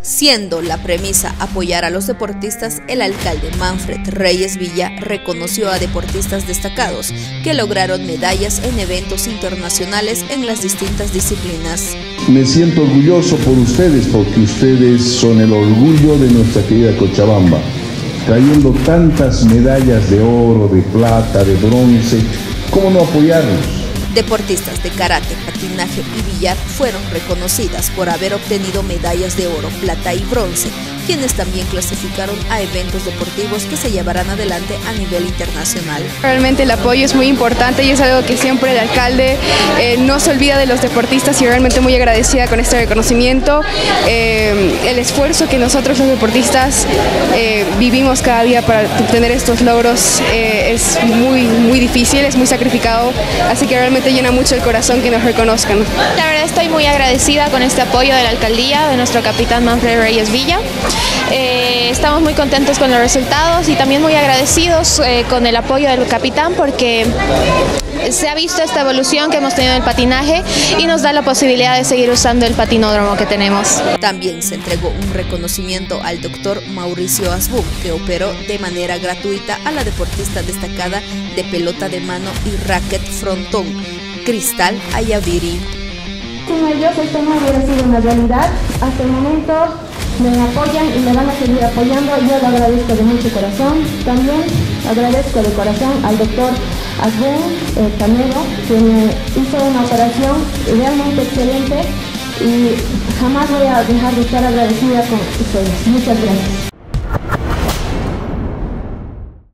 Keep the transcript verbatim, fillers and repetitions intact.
Siendo la premisa apoyar a los deportistas, el alcalde Manfred Reyes Villa reconoció a deportistas destacados que lograron medallas en eventos internacionales en las distintas disciplinas. Me siento orgulloso por ustedes porque ustedes son el orgullo de nuestra querida Cochabamba, trayendo tantas medallas de oro, de plata, de bronce. ¿Cómo no apoyarlos? Deportistas de karate, patinaje y billar fueron reconocidas por haber obtenido medallas de oro, plata y bronce, quienes también clasificaron a eventos deportivos que se llevarán adelante a nivel internacional. Realmente el apoyo es muy importante y es algo que siempre el alcalde eh, no se olvida de los deportistas, y realmente muy agradecida con este reconocimiento. Eh, el esfuerzo que nosotros los deportistas eh, vivimos cada día para obtener estos logros eh, es muy, muy difícil, es muy sacrificado, así que realmente llena mucho el corazón que nos reconozcan. La verdad estoy muy agradecida con este apoyo de la alcaldía, de nuestro capitán Manfred Reyes Villa. Eh, estamos muy contentos con los resultados y también muy agradecidos eh, con el apoyo del capitán, porque se ha visto esta evolución que hemos tenido en el patinaje y nos da la posibilidad de seguir usando el patinódromo que tenemos. También se entregó un reconocimiento al doctor Mauricio Asbun, que operó de manera gratuita a la deportista destacada de pelota de mano y racket frontón, Cristal Ayaviri. Sin ellos esto no hubiera sido una realidad. Hasta el momento me apoyan y me van a seguir apoyando. Yo lo agradezco de mucho corazón. También agradezco de corazón al doctor Asbun eh, Canedo, que me hizo una operación realmente excelente y jamás voy a dejar de estar agradecida con ustedes. Muchas gracias.